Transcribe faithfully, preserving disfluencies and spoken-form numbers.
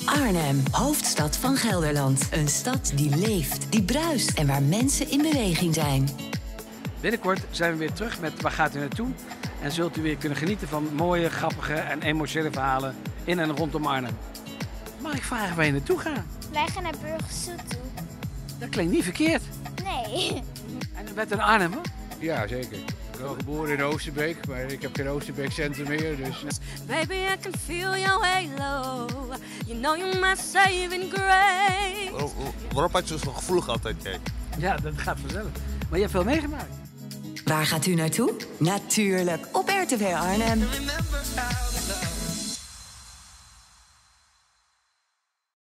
Arnhem, hoofdstad van Gelderland. Een stad die leeft, die bruist en waar mensen in beweging zijn. Binnenkort zijn we weer terug met Waar gaat u naartoe? En zult u weer kunnen genieten van mooie, grappige en emotionele verhalen in en rondom Arnhem. Mag ik vragen waar je naartoe gaat? Wij gaan naar Burgersoet toe. Dat klinkt niet verkeerd. Nee. En u bent een Arnhemmer? Ja, zeker. Ik ben geboren in Oosterbeek, maar ik heb geen Oosterbeek centrum meer, dus... Baby, I can feel your halo. You know you're my saving grace. Waar, waarop had je zo'n gevoelig altijd, kijk? Ja, dat gaat vanzelf. Maar je hebt veel meegemaakt. Waar gaat u naartoe? Natuurlijk, op R T V Arnhem.